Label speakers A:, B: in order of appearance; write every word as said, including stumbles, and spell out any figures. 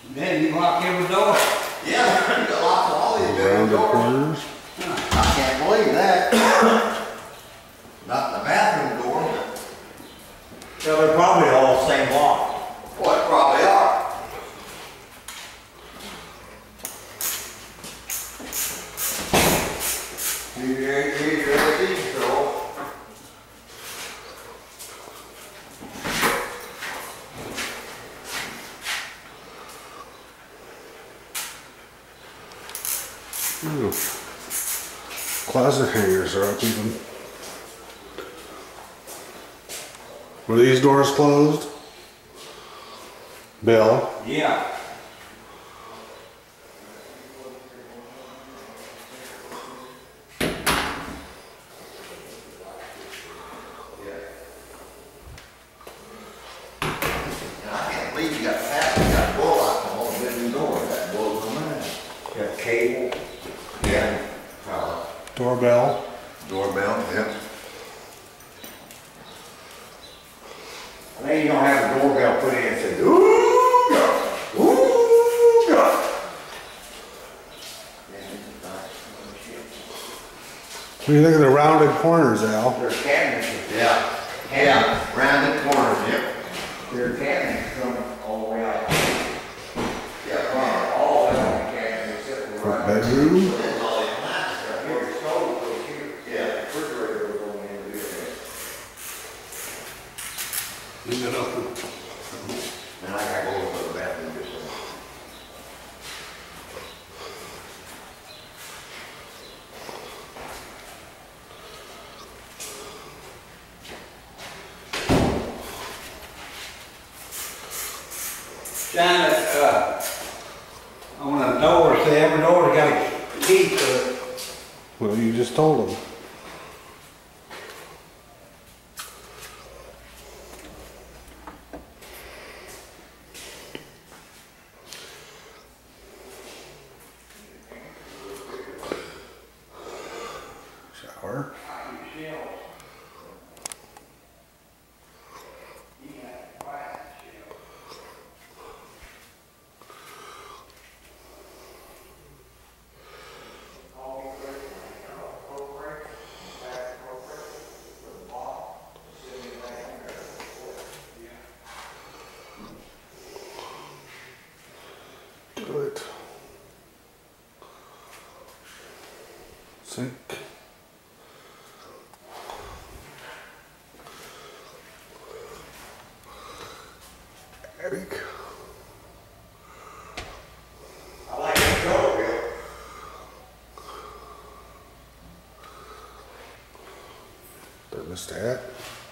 A: Then you lock every door.
B: Yeah, you got lots of all these big
C: Rounded
B: doors.
C: corners.
B: I can't believe that. Not the bathroom door, but
D: Yeah, they're probably all the same lock.
B: what probably are. Here, here's your L E D control.
C: Ooh. Closet hangers are up even. Were these doors closed? Bill?
A: Yeah.
B: And I can't believe you got that, you got a door lock on all the bedroom doors. That blows my mind.
D: Got cable.
B: Yeah. Power.
C: Doorbell?
B: Doorbell, yep.
D: And then you don't have a doorbell put in and say, ooh, God, ooh, God.
C: What do you think of the rounded corners, Al?
D: There's cabinets.
B: Yeah. Yeah, rounded corners, yep.
D: There are cabinets coming all the way out.
B: Yeah, right.
D: All of them are cabinets except for
C: For
D: right
C: bedroom?
B: There's all these lights right
D: here.
B: here.
D: Your stove goes here.
B: Yeah.
D: Refrigerator goes on in and do that.
A: You got up.
B: And I gotta go to the bathroom just a minute.
A: Shine it, uh, on a door, say every door got a key to it.
C: Well, you just told them. Shower. Toilet. Sink. Attic.
D: I like that door, Bill.
C: Thermostat.